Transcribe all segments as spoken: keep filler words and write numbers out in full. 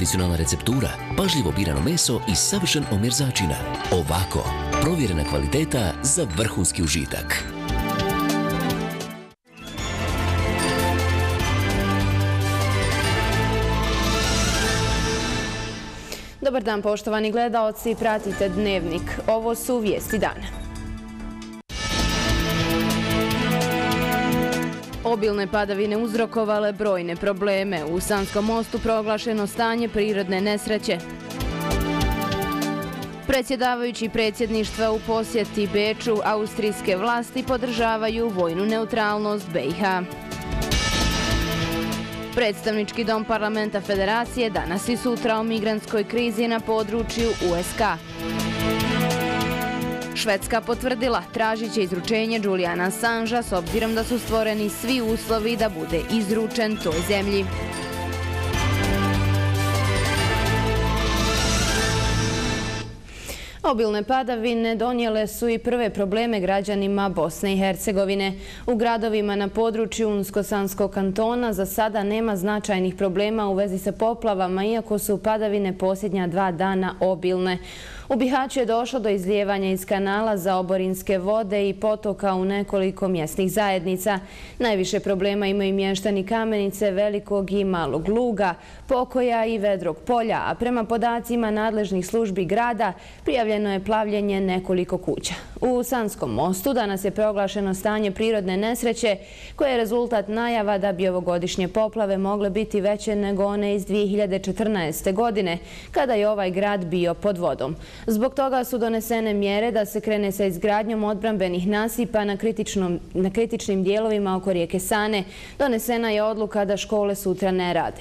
tradicionalna receptura, pažljivo birano meso i savršen omjer začina. Ovako, provjerena kvaliteta za vrhunski užitak. Dobar dan, poštovani gledaoci, pratite Dnevnik. Ovo su vijesti dana. Obilne padavine uzrokovale brojne probleme. U Sanskom mostu proglašeno stanje prirodne nesreće. Predsjedavajući predsjedništva u posjeti Beču, austrijske vlasti podržavaju vojnu neutralnost B i H. Predstavnički dom parlamenta Federacije danas i sutra o migrantskoj krizi na području U S K. Švedska potvrdila, tražit će izručenje Juliana Assangea s obzirom da su stvoreni svi uslovi da bude izručen toj zemlji. Obilne padavine donijele su i prve probleme građanima Bosne i Hercegovine. U gradovima na području Unsko-Sanskog kantona za sada nema značajnih problema u vezi sa poplavama, iako su padavine posljednja dva dana obilne. U Bihaću je došlo do izlijevanja iz kanala za oborinske vode i potoka u nekoliko mjesnih zajednica. Najviše problema imaju mještani Kamenice, Velikog i Malog Luga, Pokoja i Vedrog polja, a prema podacima nadležnih službi grada prijavljeno je plavljenje nekoliko kuća. U Sanskom mostu danas je proglašeno stanje prirodne nesreće, koje je rezultat najava da bi ovogodišnje poplave mogle biti veće nego one iz dvije hiljade četrnaeste. godine, kada je ovaj grad bio pod vodom. Zbog toga su donesene mjere da se krene sa izgradnjom odbrambenih nasipa na, na kritičnim dijelovima oko rijeke Sane. Donesena je odluka da škole sutra ne rade.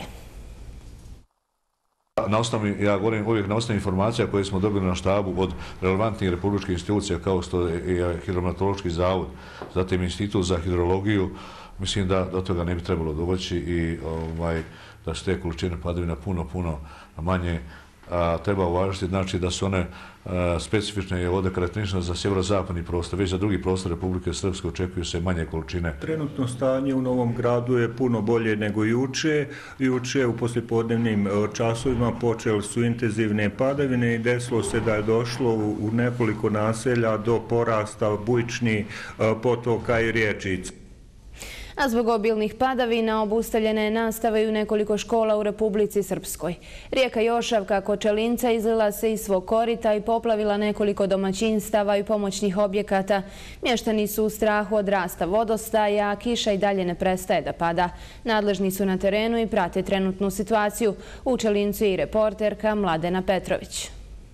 Na osnovi, ja govorim uvijek na osnovi informacija koje smo dobili na štabu od relevantnih republičkih institucija kao što je Hidrometeorološki zavod, zatim Institut za hidrologiju, mislim da do toga ne bi trebalo doći i ovaj, da su te količine padavina puno, puno manje. A, treba uvažiti, znači da su one a, specifične i ovdje karakteristične za sjeverozapadni prostor, već za drugi prostor Republike Srpske očekuju se manje količine. Trenutno stanje u Novom Gradu je puno bolje nego juče. Juče u poslijepodnevnim časovima počeli su intenzivne padavine i desilo se da je došlo u, u nekoliko naselja do porasta bujičnih potoka i riječica. A zbog obilnih padavina obustavljena je nastava i u nekoliko škola u Republici Srpskoj. Rijeka Jošavka kod Čelinca izlila se iz svog korita i poplavila nekoliko domaćinstava i pomoćnih objekata. Mještani su u strahu od rasta vodostaja, a kiša i dalje ne prestaje da pada. Nadležni su na terenu i prate trenutnu situaciju. U Čelincu je i reporterka Mladena Petrović.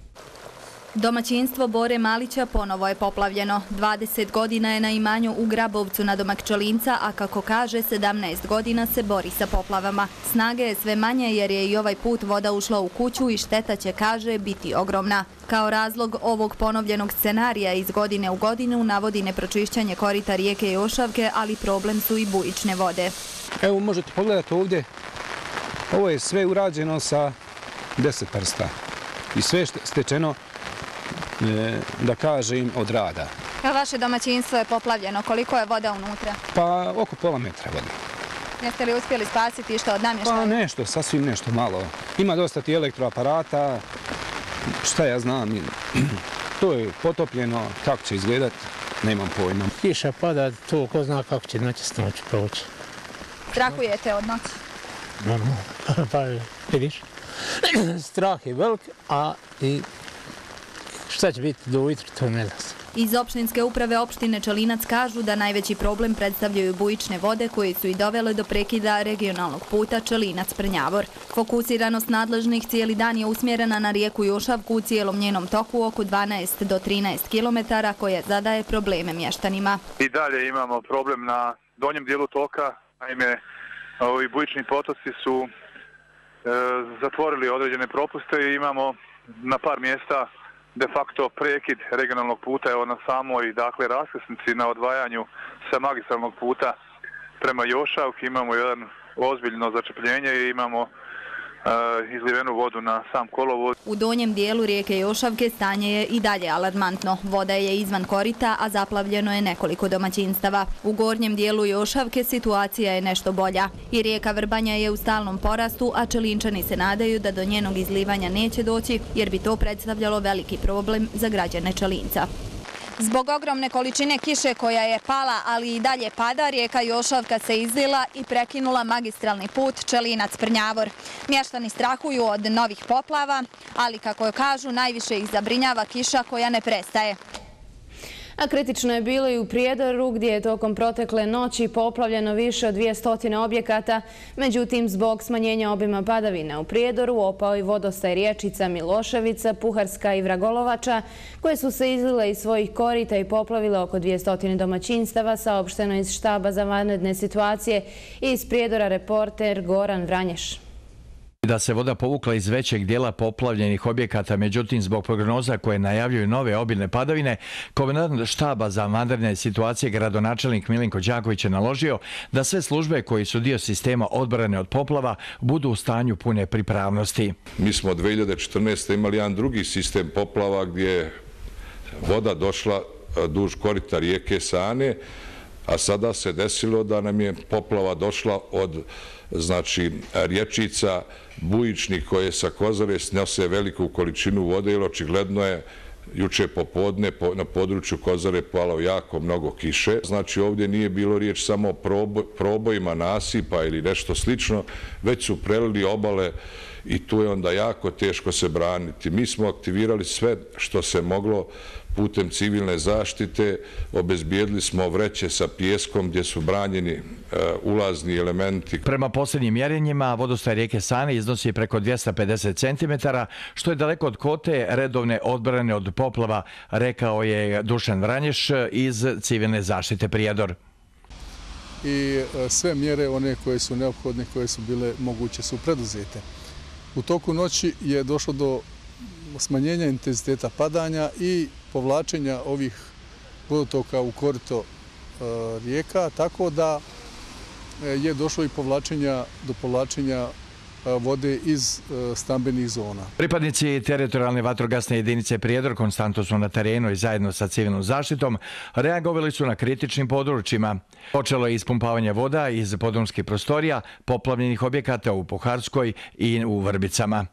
Domaćinstvo Bore Malića ponovo je poplavljeno. dvadeset godina je na imanju u Grabovcu na domak Čelinca, a kako kaže, sedamnaest godina se bori sa poplavama. Snage je sve manje jer je i ovaj put voda ušla u kuću i šteta će, kaže, biti ogromna. Kao razlog ovog ponovljenog scenarija iz godine u godinu navodi nepročišćanje korita rijeke Jošavke, ali problem su i bujične vode. Evo možete pogledati ovdje, ovo je sve urađeno sa deset prsta i sve stečeno, da kažem, od rada. Kao vaše domaćinstvo je poplavljeno, koliko je voda unutra? Pa oko pola metra vode. Jeste li uspjeli spasiti što od namještaja? Pa nešto, sasvim nešto malo. Ima dosta ti elektroaparata, šta ja znam, to je potopljeno, kako će izgledat, nemam pojma. Kiša pada, to ko zna kako će noći s noći proći. Strahujete od noći? Normalno, pa vidiš. Strah je velik, a i šta će biti do ujutru, to ne zna se. Iz opštinske uprave opštine Čelinac kažu da najveći problem predstavljaju bujične vode koje su i dovele do prekida regionalnog puta Čelinac-Prnjavor. Fokusiranost nadležnih cijeli dan je usmjerena na rijeku Jošavku u cijelom njenom toku oko dvanaest do trinaest kilometara koje zadaje probleme mještanima. I dalje imamo problem na donjem dijelu toka, naime ovi bujični potoci su e, zatvorili određene propuste i imamo na par mjesta de facto prekid regionalnog puta evo na samoj dakle raskrsnici na odvajanju sa magistralnog puta prema Jošavki. Imamo jedan ozbiljno začepljenje i imamo izlivenu vodu na sam kolovod. U donjem dijelu rijeke Jošavke stanje je i dalje alarmantno. Voda je izvan korita, a zaplavljeno je nekoliko domaćinstava. U gornjem dijelu Jošavke situacija je nešto bolja. I rijeka Vrbanja je u stalnom porastu, a Čelinčani se nadaju da do njenog izlivanja neće doći, jer bi to predstavljalo veliki problem za građane Čelinca. Zbog ogromne količine kiše koja je pala, ali i dalje pada, rijeka Jošavka se izlila i prekinula magistralni put Čelinac-Prnjavor. Mještani strahuju od novih poplava, ali kako kažu, najviše ih zabrinjava kiša koja ne prestaje. A kritično je bilo i u Prijedoru, gdje je tokom protekle noći poplavljeno više od dvjesto objekata. Međutim, zbog smanjenja obima padavina u Prijedoru opao i vodostaj riječica Miloševica, Puharska i Vragolovača, koje su se izlile iz svojih korita i poplavile oko dvjesto domaćinstava, saopšteno iz štaba za vanredne situacije. Iz Prijedora reporter Goran Vranješ. Da se voda povukla iz većeg dijela poplavljenih objekata, međutim zbog prognoza koje najavljuju nove obilne padavine, komandant štaba za vanredne situacije gradonačelnik Milinko Đaković je naložio da sve službe koji su dio sistema odbrane od poplava budu u stanju pune pripravnosti. Mi smo dvije hiljade četrnaeste. imali jedan drugi sistem poplava gdje je voda došla duž korita rijeke Sane, a sada se desilo da nam je poplava došla od znači rječica bujičnih koje sa Kozare snose veliku količinu vode, jer očigledno je juče popodne na području Kozare palo jako mnogo kiše. Znači ovdje nije bilo riječ samo o probojima nasipa ili nešto slično, već su prelili obale i tu je onda jako teško se braniti. Mi smo aktivirali sve što se moglo putem civilne zaštite, obezbijedili smo vreće sa pijeskom gdje su branjeni ulazni elementi. Prema posljednjim mjerenjima, vodostaj rijeke Sane iznosi preko dvjesto pedeset centimetara, što je daleko od kote redovne odbrane od poplava, rekao je Dušan Vranješ iz civilne zaštite Prijedor. I sve mjere, one koje su neophodne, koje su bile moguće, su preduzete. U toku noći je došlo do smanjenja intenziteta padanja i povlačenja ovih vodotoka u korito rijeka, tako da je došlo i povlačenja, do povlačenja vode iz stambenih zona. Pripadnici teritorijalne vatrogasne jedinice Prijedor konstantno su na terenu i zajedno sa civilnom zaštitom reagovali su na kritičnim područjima. Počelo je ispumpavanje voda iz podrumskih prostorija, poplavljenih objekata u Puharskoj i u Vrbicama.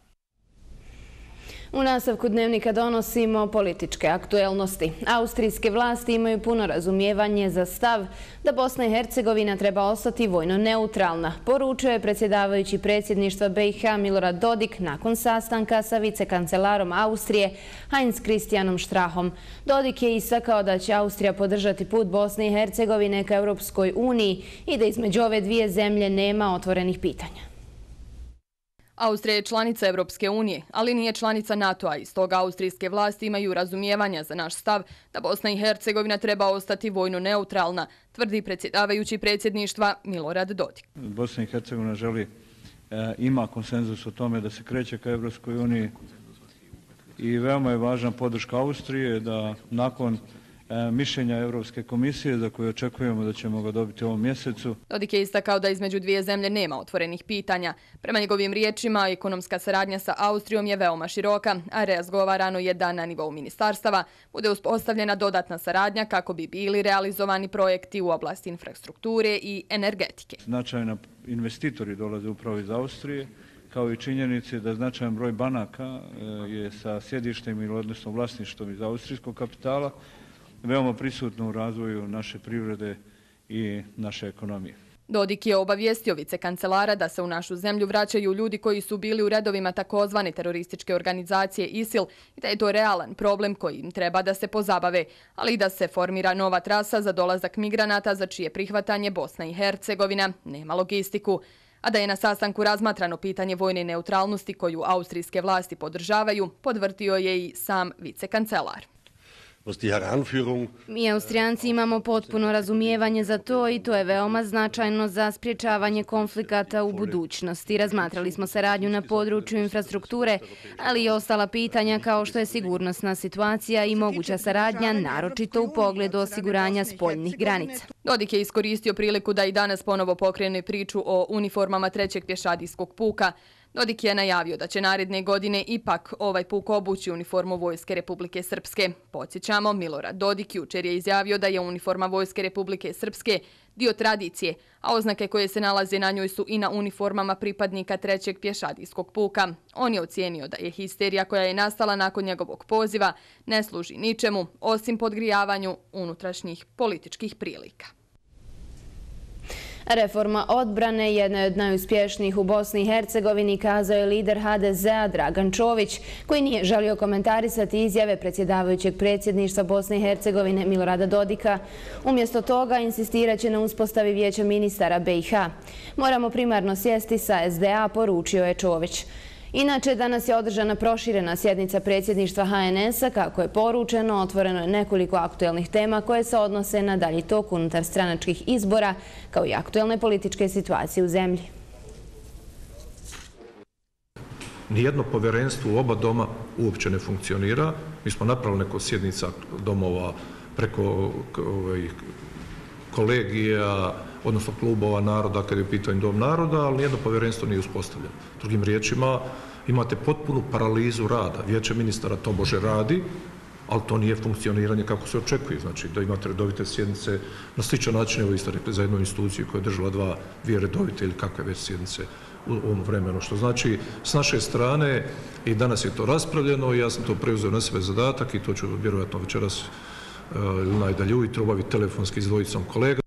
U nastavku dnevnika donosimo političke aktuelnosti. Austrijske vlasti imaju puno razumijevanje za stav da Bosna i Hercegovina treba ostati vojno neutralna, poručio je predsjedavajući predsjedništva B i H Milorad Dodik nakon sastanka sa vicekancelarom Austrije Heinz Christianom Strachom. Dodik je istakao da će Austrija podržati put Bosne i Hercegovine ka Europskoj uniji i da između ove dvije zemlje nema otvorenih pitanja. Austrija je članica Europske unije, ali nije članica NATO-a i stoga austrijske vlasti imaju razumijevanja za naš stav da Bosna i Hercegovina treba ostati vojno neutralna, tvrdi predsjedavajući predsjedništva Milorad Dodik. Bosna i Hercegovina želi, e, ima konsenzus o tome da se kreće ka Europskoj uniji i veoma je važna podrška Austrije da nakon mišljenja Europske komisije za koje očekujemo da ćemo ga dobiti u ovom mjesecu. Dodik je istakao da između dvije zemlje nema otvorenih pitanja. Prema njegovim riječima, ekonomska saradnja sa Austrijom je veoma široka, a razgovarano je da na nivou ministarstava bude uspostavljena dodatna saradnja kako bi bili realizovani projekti u oblasti infrastrukture i energetike. Značajni investitori dolaze upravo iz Austrije, kao i činjenice da značajan broj banaka je sa sjedištem ili odnosno vlasništvom iz austrijskog kapitala veoma prisutno u razvoju naše privrede i naše ekonomije. Dodik je obavijestio vicekancelara da se u našu zemlju vraćaju ljudi koji su bili u redovima takozvane terorističke organizacije ISIL i da je to realan problem koji im treba da se pozabave, ali i da se formira nova trasa za dolazak migranata za čije prihvatanje Bosna i Hercegovina nema logistiku. A da je na sastanku razmatrano pitanje vojne neutralnosti koju austrijske vlasti podržavaju, podvrtio je i sam vicekancelar. Mi Austrijanci imamo potpuno razumijevanje za to i to je veoma značajno za spriječavanje konflikata u budućnosti. Razmatrali smo saradnju na području infrastrukture, ali i ostala pitanja kao što je sigurnosna situacija i moguća saradnja, naročito u pogledu osiguranja spoljnih granica. Dodik je iskoristio priliku da i danas ponovo pokrene priču o uniformama trećeg pješadijskog puka. Dodik je najavio da će naredne godine ipak ovaj puk obući uniformu Vojske Republike Srpske. Podsjećamo, Milorad Dodik jučer je izjavio da je uniforma Vojske Republike Srpske dio tradicije, a oznake koje se nalaze na njoj su i na uniformama pripadnika trećeg pješadijskog puka. On je ocijenio da je histerija koja je nastala nakon njegovog poziva ne služi ničemu, osim podgrijavanju unutrašnjih političkih prilika. Reforma odbrane jedna je od najuspješnijih u Bosni i Hercegovini, kazao je lider ha de zea Dragan Čović, koji nije želio komentarisati izjave predsjedavajućeg predsjedništva Bosne i Hercegovine Milorada Dodika. Umjesto toga insistirat će na uspostavi vijeća ministara be i ha. Moramo primarno sjesti sa es de a, poručio je Čović. Inače, danas je održana proširena sjednica predsjedništva ha en es-a. Kako je poručeno, otvoreno je nekoliko aktuelnih tema koje se odnose na dalji tok unutar stranačkih izbora, kao i aktuelne političke situacije u zemlji. Nijedno povjerenstvo u oba doma uopće ne funkcionira. Mi smo napravili neko sjednica domova preko kolegija, odnosno klubova naroda, kad je u pitanju dom naroda, ali nijedno povjerenstvo nije uspostavljeno. Drugim riječima, imate potpunu paralizu rada. Vijeće ministara tobože radi, ali to nije funkcioniranje kako se očekuje. Znači, da imate redovite sjednice na sličan način, evo ste rekli, za jednu instituciju koja je držala dva, dvije redovite ili kakve već sjednice u ovom vremenu. Što znači, s naše strane, i danas je to raspravljeno, ja sam to preuzeo na sebe zadatak i to ću vjerojatno večeras ili najdalje ujutro obaviti telefonski s dvojicom kolega.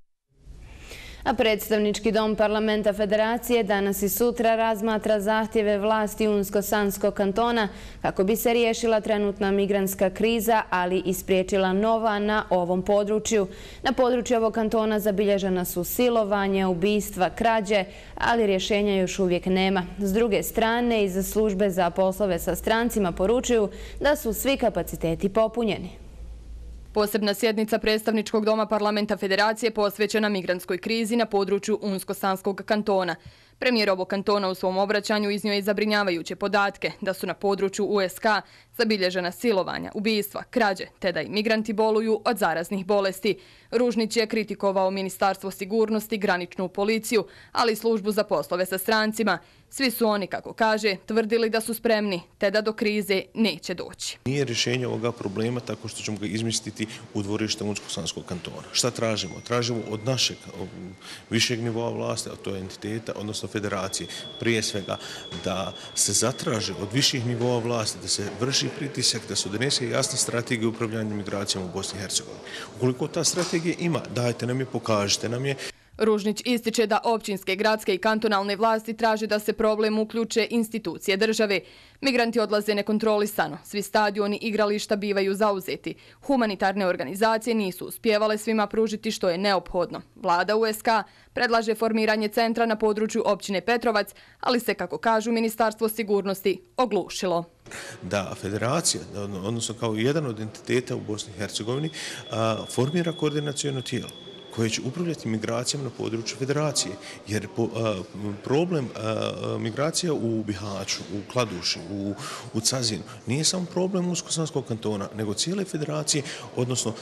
A predstavnički dom parlamenta Federacije danas i sutra razmatra zahtjeve vlasti Unsko-Sanskog kantona kako bi se riješila trenutna migrantska kriza, ali i spriječila nova na ovom području. Na području ovog kantona zabilježena su silovanja, ubistva, krađe, ali rješenja još uvijek nema. S druge strane, iz službe za poslove sa strancima poručuju da su svi kapaciteti popunjeni. Posebna sjednica predstavničkog doma parlamenta Federacije posvećena migrantskoj krizi na području Unsko-Sanskog kantona. Premijer ovog kantona u svom obraćanju iznio je zabrinjavajuće podatke da su na području u es ka zabilježena silovanja, ubistva, krađe, te da i migranti boluju od zaraznih bolesti. Ružnić je kritikovao Ministarstvo sigurnosti, graničnu policiju, ali i službu za poslove sa strancima. Svi su oni, kako kaže, tvrdili da su spremni, te da do krize neće doći. Nije rješenje ovoga problema tako što ćemo ga izmjestiti u dvorište Unsko-Sanskog kantona. Šta tražimo? Tražimo od našeg višeg nivoa vlasti, a to je entiteta, odnosno federacije, prije svega da se zatraže od viših nivoa vlasti, da se vrši pritisak, da se donese jasna strategija upravljanja migracijama u Bosni i Hercegovini. Ukoliko ta strategija ima, dajte nam je, pokažite nam je. Ružnić ističe da općinske, gradske i kantonalne vlasti traže da se problem uključe institucije države. Migranti odlaze nekontrolisano, svi stadioni i igrališta bivaju zauzeti. Humanitarne organizacije nisu uspjevale svima pružiti što je neophodno. Vlada u es ka predlaže formiranje centra na području općine Petrovac, ali se, kako kažu Ministarstvo sigurnosti, oglušilo. Da federacija, odnosno kao jedan od entiteta u Bosni i Hercegovini, formira koordinacijono tijelo koje će upravljati migracijama na području federacije. Jer problem migracija u Bihaću, u Kladuši, u Cazinu nije samo problem Unsko-Sanskog kantona, nego cijele federacije, odnosno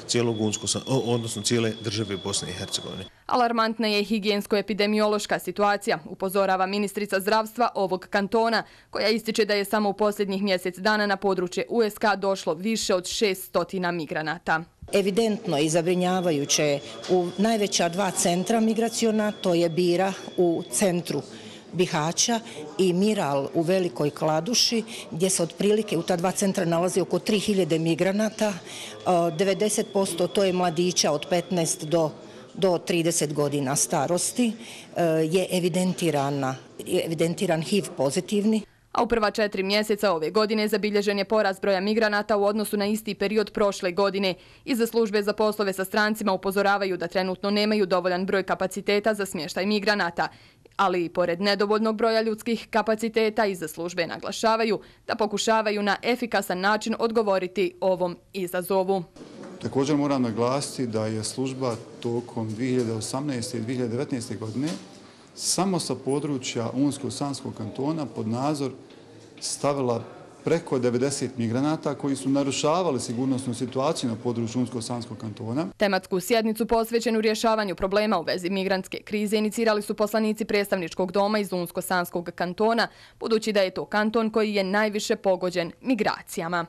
cijele države Bosne i Hercegovine. Alarmantna je higijensko-epidemiološka situacija, upozorava ministrica zdravstva ovog kantona, koja ističe da je samo u posljednjih mjesec dana na područje u es ka došlo više od šeststo migranata. Evidentno i zabrinjavajuće u najveća dva centra migraciona, to je Bira u centru Bihaća i Miral u Velikoj Kladuši, gdje se otprilike u ta dva centra nalazi oko tri hiljade migranata. devedeset posto to je mladića od petnaest do trideset godina starosti, je evidentiran ha i ve pozitivni. A u prva četiri mjeseca ove godine zabilježen je porast broja migranata u odnosu na isti period prošle godine. Iza službe za poslove sa strancima upozoravaju da trenutno nemaju dovoljan broj kapaciteta za smještaj migranata. Ali i pored nedovoljnog broja ljudskih kapaciteta iza službe naglašavaju da pokušavaju na efikasan način odgovoriti ovom izazovu. Također moram naglasiti da je služba tokom dvije hiljade osamnaeste i dvije hiljade devetnaeste. godine samo sa područja Unsko-Sanskog kantona pod nadzor stavila preko devedeset migranata koji su narušavali sigurnosnu situaciju na području Unsko-Sanskog kantona. Tematsku sjednicu posvećenu rješavanju problema u vezi migrantske krize inicirali su poslanici predstavničkog doma iz Unsko-Sanskog kantona, budući da je to kanton koji je najviše pogođen migracijama.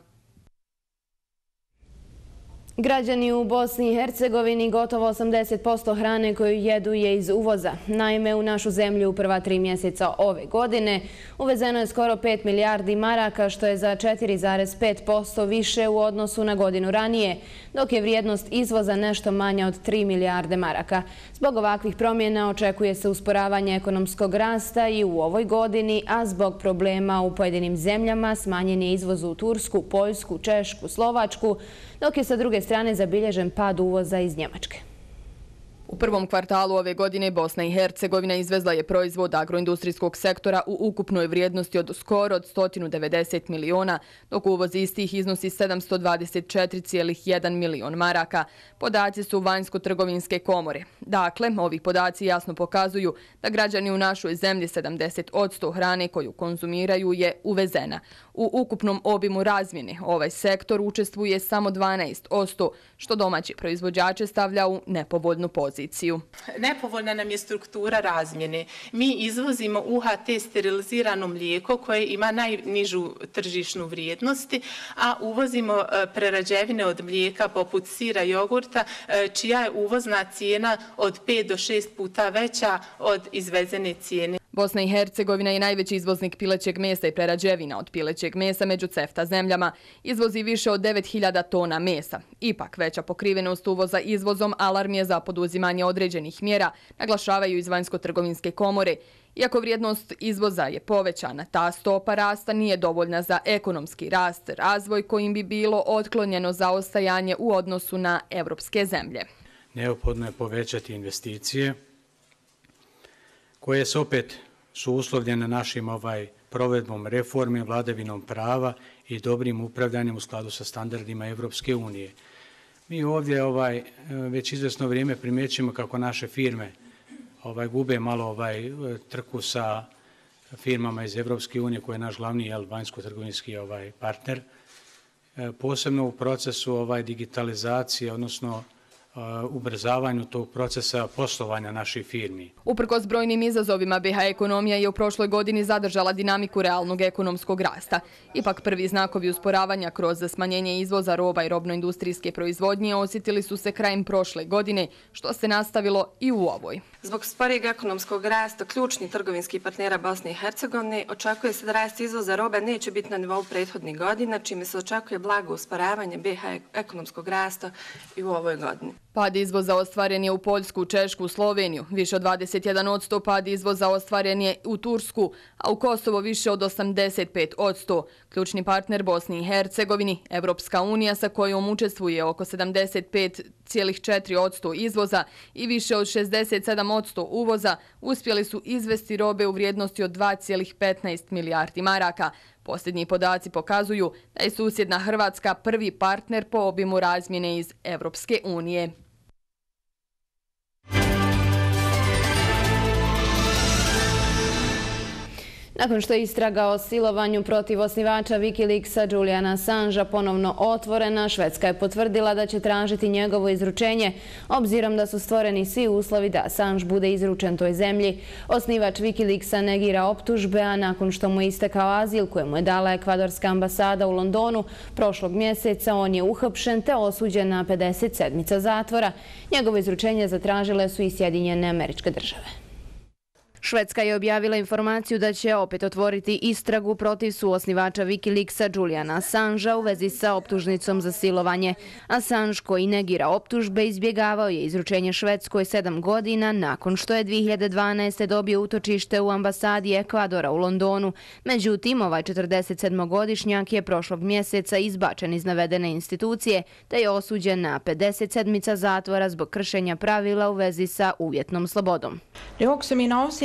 Građani u Bosni i Hercegovini gotovo osamdeset posto hrane koju jedu je iz uvoza. Naime, u našu zemlju u prva tri mjeseca ove godine uvezeno je skoro pet milijardi maraka, što je za četiri zarez pet posto više u odnosu na godinu ranije, dok je vrijednost izvoza nešto manja od tri milijarde maraka. Zbog ovakvih promjena očekuje se usporavanje ekonomskog rasta i u ovoj godini, a zbog problema u pojedinim zemljama smanjen je izvoz u Tursku, Poljsku, Češku, Slovačku, dok je sa druge strane zabilježen pad uvoza iz Njemačke. U prvom kvartalu ove godine Bosna i Hercegovina izvezla je proizvod agroindustrijskog sektora u ukupnoj vrijednosti od skoro od sto devedeset miliona, dok uvoz istih iznosi sedamsto dvadeset četiri zarez jedan milion maraka. Podaci su vanjsko-trgovinske komore. Dakle, ovi podaci jasno pokazuju da građani u našoj zemlji sedamdeset posto hrane koju konzumiraju je uvezena. U ukupnom obimu razmjene ovaj sektor učestvuje samo dvanaest posto, što domaći proizvođače stavlja u nepovoljnu poziciju. Nepovoljna nam je struktura razmjene. Mi izvozimo U H T sterilizirano mlijeko koje ima najnižu tržišnu vrijednost, a uvozimo prerađevine od mlijeka poput sira i jogurta, čija je uvozna cijena od pet do šest puta veća od izvezene cijene. Bosna i Hercegovina je najveći izvoznik pilećeg mesa i prerađevina od pilećeg mesa među CEFTA zemljama. Izvozi više od devet hiljada tona mesa. Ipak veća pokrivenost uvoza izvozom alarm je za poduzimanje određenih mjera, naglašavaju iz vanjsko-trgovinske komore. Iako vrijednost izvoza je povećana, ta stopa rasta nije dovoljna za ekonomski rast, razvoj kojim bi bilo otklonjeno zaostajanje u odnosu na evropske zemlje. Neophodno je povećati investicije, koje se opet su uslovljene našim ovaj provedbom reforme, vladavinom prava i dobrim upravljanjem u skladu sa standardima Evropske unije. Mi ovdje ovaj već izvesno vrijeme primjećujemo kako naše firme ovaj gube malo ovaj trku sa firmama iz Evropske unije, koje je naš glavni jel, vanjsko-trgovinski ovaj partner. Posebno u procesu ovaj digitalizacije, odnosno ubrzavanju tog procesa poslovanja naših firmi. Uprkos brojnim izazovima, B H ekonomija je u prošloj godini zadržala dinamiku realnog ekonomskog rasta. Ipak prvi znakovi usporavanja kroz smanjenje izvoza roba i robno-industrijske proizvodnje osjetili su se krajem prošle godine, što se nastavilo i u ovoj. Zbog sporijeg ekonomskog rasta ključnih trgovinskih partnera Bosne i Hercegovine očekuje se da rast izvoza robe neće biti na nivou prethodnih godina, čime se očekuje blago usporavanje B H ekonomskog rasta i u ovoj godini. Pad izvoza ostvaren je u Poljsku, Češku, Sloveniju. Više od dvadeset jedan posto pad izvoza ostvaren je u Tursku, a u Kosovo više od osamdeset pet posto. Ključni partner Bosni i Hercegovini, Evropska unija, sa kojom učestvuje oko sedamdeset pet zarez četiri posto izvoza i više od šezdeset sedam posto uvoza, uspjeli su izvesti robe u vrijednosti od dva zarez petnaest milijardi maraka. Posljednji podaci pokazuju da je susjedna Hrvatska prvi partner po obimu razmjene iz Evropske unije. Nakon što je istraga o silovanju protiv osnivača Wikileaksa Juliana Assangea ponovno otvorena, Švedska je potvrdila da će tražiti njegovo izručenje, obzirom da su stvoreni svi uslovi da Assange bude izručen toj zemlji. Osnivač Wikileaksa negira optužbe, a nakon što mu je istekao azil koje mu je dala ekvadorska ambasada u Londonu prošlog mjeseca, on je uhapšen te osuđen na pedeset sedmica zatvora. Njegovo izručenje zatražile su i Sjedinjene Američke Države. Švedska je objavila informaciju da će opet otvoriti istragu protiv suosnivača Wikileaksa Juliana Assangea u vezi sa optužnicom za silovanje. Assange, koji negira optužbe, izbjegavao je izručenje Švedskoj sedam godina nakon što je dvije hiljade dvanaeste. dobio utočište u ambasadi Ekvadora u Londonu. Međutim, ovaj četrdesetsedmogodišnjak je prošlog mjeseca izbačen iz navedene institucije te je osuđen na pedeset sedmica zatvora zbog kršenja pravila u vezi sa uvjetnom slobodom. Det är också min avsikt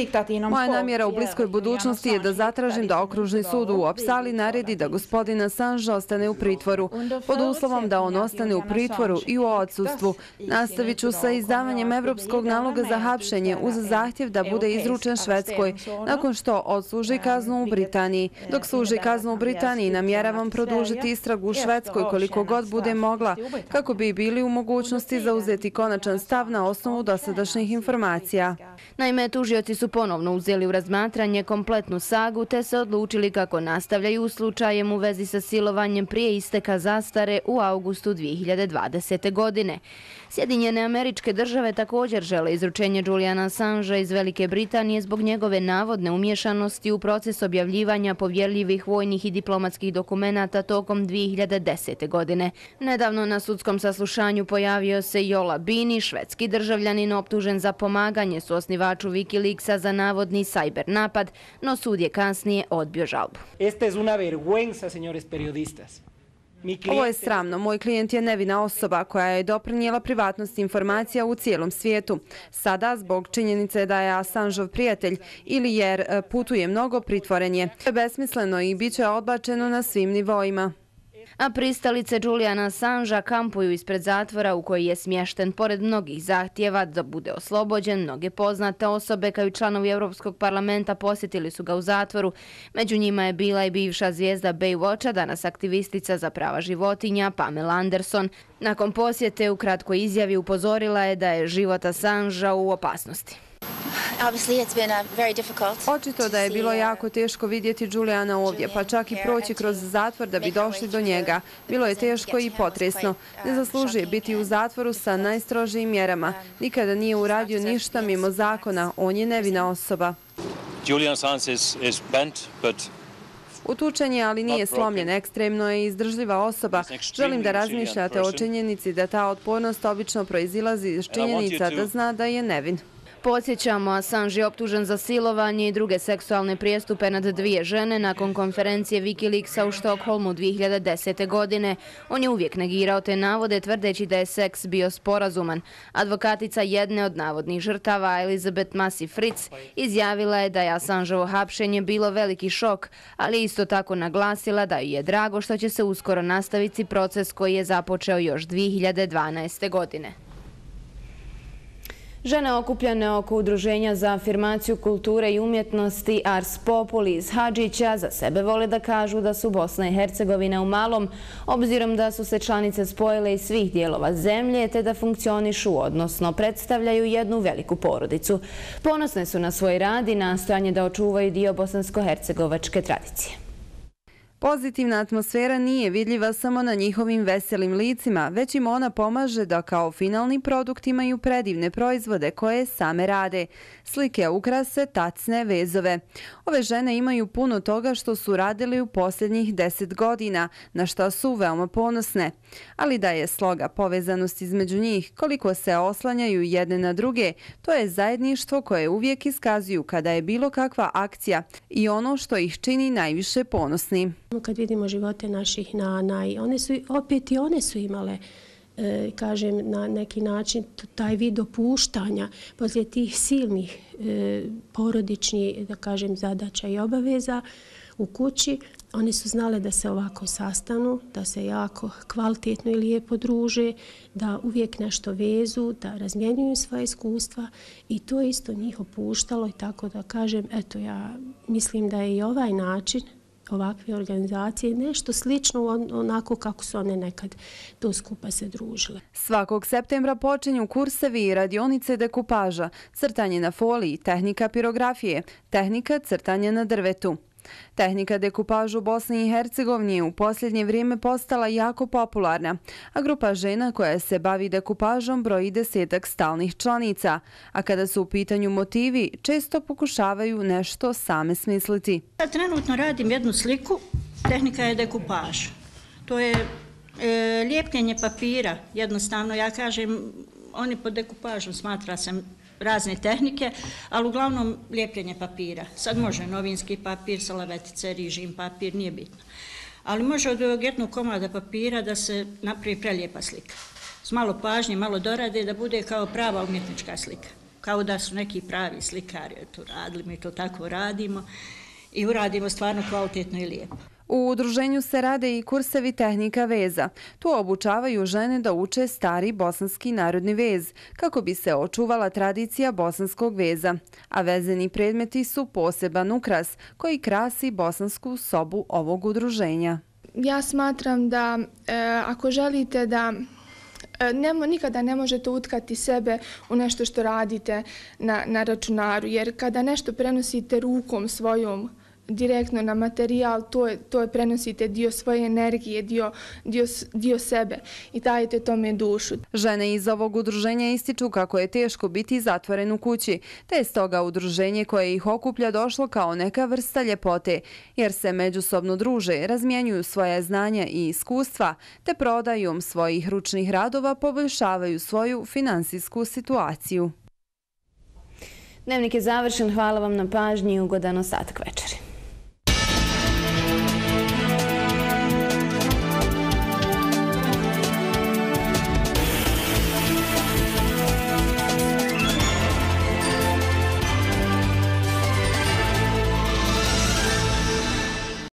Moja namjera u bliskoj budućnosti je da zatražim da okružni sud u Uppsali naredi da gospodin Assange ostane u pritvoru. Pod uslovom da on ostane u pritvoru i u odsustvu. Nastavit ću sa izdavanjem evropskog naloga za hapšenje uz zahtjev da bude izručen Švedskoj nakon što odsluži kaznu u Britaniji. Dok služi kaznu u Britaniji, namjeravam produžiti istragu u Švedskoj koliko god bude mogla, kako bi bili u mogućnosti zauzeti konačan stav na osnovu dosadašnjih informacija. Naime, tužioci su ponovno uzeli u razmatranje kompletnu sagu te se odlučili kako nastavljaju u slučajem u vezi sa silovanjem prije isteka zastare u augustu dvije hiljade dvadesete. godine. Sjedinjene Američke Države također žele izručenje Juliana Assangea iz Velike Britanije zbog njegove navodne umješanosti u proces objavljivanja povjerljivih vojnih i diplomatskih dokumenata tokom dvije hiljade desete. godine. Nedavno na sudskom saslušanju pojavio se Jola Bini, švedski državljanin optužen za pomaganje suosnivaču Wikileaksa za navodni sajber napad, no sud je kasnije odbio žalbu. Esta es una vergüenza, señores periodistas. Ovo je sramno. Moj klijent je nevina osoba koja je doprinijela privatnost informacija u cijelom svijetu. Sada, zbog činjenice da je Assangeov prijatelj ili jer putuje mnogo, pritvoren je. To je besmisleno i bit će odbačeno na svim nivoima. A pristalice Juliana Assangea kampuju ispred zatvora u koji je smješten. Pored mnogih zahtjeva da bude oslobođen, mnoge poznate osobe kao i članovi Europskog parlamenta posjetili su ga u zatvoru. Među njima je bila i bivša zvijezda Baywatcha, danas aktivistica za prava životinja Pamela Anderson. Nakon posjete u kratkoj izjavi upozorila je da je život Assangea u opasnosti. Očito da je bilo jako teško vidjeti Juliana ovdje, pa čak i proći kroz zatvor da bi došli do njega. Bilo je teško i potresno. Ne zaslužuje biti u zatvoru sa najstrožijim mjerama. Nikada nije uradio ništa mimo zakona. On je nevina osoba. Julian Assange is, is bent, but Utučen je, ali nije slomljen. Ekstremno je izdržljiva osoba. Želim da razmišljate o činjenici da ta otpornost obično proizilazi iz činjenica da zna da je nevin. Podsjećamo, Assange je optužen za silovanje i druge seksualne prijestupe nad dvije žene nakon konferencije Wikileaksa u Štokholmu dvije hiljade desete. godine. On je uvijek negirao te navode, tvrdeći da je seks bio sporazuman. Advokatica jedne od navodnih žrtava, Elizabeth Massey Fritz, izjavila je da je Assangeovo hapšenje bilo veliki šok, ali isto tako naglasila da je drago što će se uskoro nastaviti proces koji je započeo još dvije hiljade dvanaeste. godine. Žene okupljene oko Udruženja za afirmaciju kulture i umjetnosti Ars Populi iz Hadžića za sebe vole da kažu da su Bosna i Hercegovina u malom, obzirom da su se članice spojile iz svih dijelova zemlje te da funkcionišu, odnosno predstavljaju jednu veliku porodicu. Ponosne su na svoj rad i nastojanje da očuvaju dio bosansko-hercegovačke tradicije. Pozitivna atmosfera nije vidljiva samo na njihovim veselim licima, već im ona pomaže da kao finalni produkt imaju predivne proizvode koje same rade. Slike, ukrase, tacne, vezove. Ove žene imaju puno toga što su radili u posljednjih deset godina, na što su veoma ponosne. Ali da je sloga povezanost između njih, koliko se oslanjaju jedne na druge, to je zajedništvo koje uvijek iskazuju kada je bilo kakva akcija i ono što ih čini najviše ponosni. Kad vidimo živote naših nana, one su, opet i one su imale, e, kažem, na neki način taj vid opuštanja poslije tih silnih e, porodičnih, da kažem, zadaća i obaveza u kući. One su znale da se ovako sastanu, da se jako kvalitetno i lijepo druže, da uvijek nešto vezu, da razmjenjuju svoje iskustva i to isto njih opuštalo i tako da kažem, eto ja mislim da je i ovaj način ovakve organizacije nešto slično onako kako su one nekad to skupa se družile. Svakog septembra počinju kursevi i radionice dekupaža, crtanje na foliji, tehnika pirografije, tehnika crtanja na drvetu. Tehnika dekupaža u Bosni i Hercegovini je u posljednje vrijeme postala jako popularna, a grupa žena koja se bavi dekupažom broji desetak stalnih članica, a kada su u pitanju motivi, često pokušavaju nešto same smisliti. Ja trenutno radim jednu sliku, tehnika je dekupaž. To je e, lijepljenje papira, jednostavno, ja kažem, oni pod dekupažom smatra se razne tehnike, ali uglavnom lijepljenje papira. Sad može novinski papir, salavetice, rižin papir, nije bitno. Ali može od ovog jednog komada papira da se napravi prelijepa slika. S malo pažnje, malo dorade, da bude kao prava umjetnička slika. kao da su neki pravi slikari to radili, mi to tako radimo i uradimo stvarno kvalitetno i lijepo. U udruženju se rade i kursevi tehnika veza. Tu obučavaju žene da uče stari bosanski narodni vez, kako bi se očuvala tradicija bosanskog veza. A vezeni predmeti su poseban ukras koji krasi bosansku sobu ovog udruženja. Ja smatram da e, ako želite da e, nemo, nikada ne možete utkati sebe u nešto što radite na, na računaru, jer kada nešto prenosite rukom svojom direktno na materijal, to je, to je prenosite dio svoje energije, dio, dio, dio sebe i dajete tome dušu. Žene iz ovog udruženja ističu kako je teško biti zatvoren u kući, te je stoga udruženje koje ih okuplja došlo kao neka vrsta ljepote, jer se međusobno druže, razmjenjuju svoje znanja i iskustva, te prodajom svojih ručnih radova poboljšavaju svoju finansijsku situaciju. Dnevnik je završen, hvala vam na pažnji i ugodan ostatak večeri.